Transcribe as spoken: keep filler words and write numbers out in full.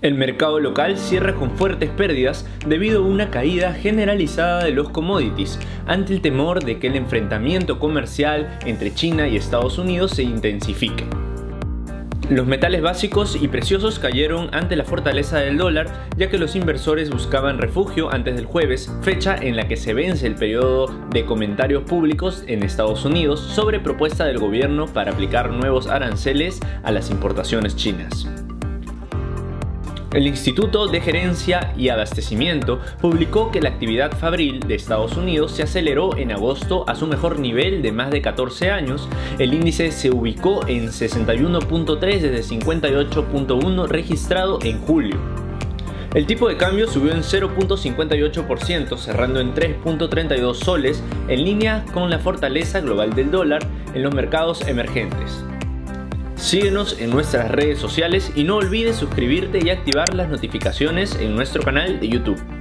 El mercado local cierra con fuertes pérdidas debido a una caída generalizada de los commodities, ante el temor de que el enfrentamiento comercial entre China y Estados Unidos se intensifique. Los metales básicos y preciosos cayeron ante la fortaleza del dólar, ya que los inversores buscaban refugio antes del jueves, fecha en la que se vence el periodo de comentarios públicos en Estados Unidos sobre propuesta del gobierno para aplicar nuevos aranceles a las importaciones chinas. El Instituto de Gerencia y Abastecimiento publicó que la actividad fabril de Estados Unidos se aceleró en agosto a su mejor nivel de más de catorce años. El índice se ubicó en sesenta y uno punto tres desde cincuenta y ocho punto uno registrado en julio. El tipo de cambio subió en cero punto cincuenta y ocho por ciento, cerrando en tres punto treinta y dos soles, en línea con la fortaleza global del dólar en los mercados emergentes. Síguenos en nuestras redes sociales y no olvides suscribirte y activar las notificaciones en nuestro canal de YouTube.